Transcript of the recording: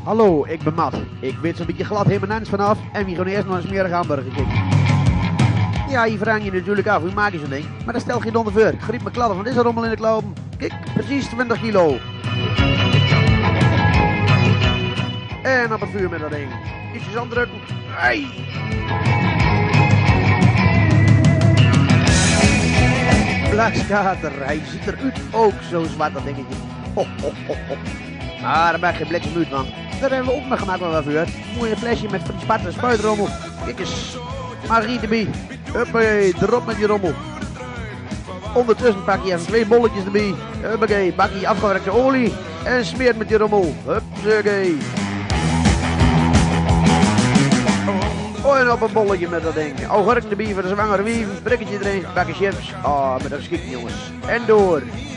Hallo, ik ben Matt. Ik weet zo'n beetje glad helemaal niks vanaf en we gaan eerst nog een smerige hamburger kijken. Ja, je vraagt je natuurlijk af, hoe maak je zo'n ding? Maar dat stelt geen onder voor. Griep me kladden van deze rommel in de klauwen. Kijk, precies 20 kilo. En op het vuur met dat ding. Ietsjes aandrukken. Hey! Blakskater, hij ziet eruit ook zo zwart dat dingetje. Ho, ho, ho, ho. Maar daar ben ik geen bliksemuut van. Dat hebben we ook nog gemaakt met wat vuur. Mooie flesje met van die spat en spuitrommel. Kijk eens. Marie erbij. Huppakee, erop met die rommel. Ondertussen pak je even 2 bolletjes erbij. Huppakee, bak je afgewerkte olie. En smeert met die rommel. Huppakee. Oh, en op een bolletje met dat ding. Augurken erbij voor de zwangere wieven. Brikketje erin, bakken chips. Ah, maar dat schiet jongens. En door.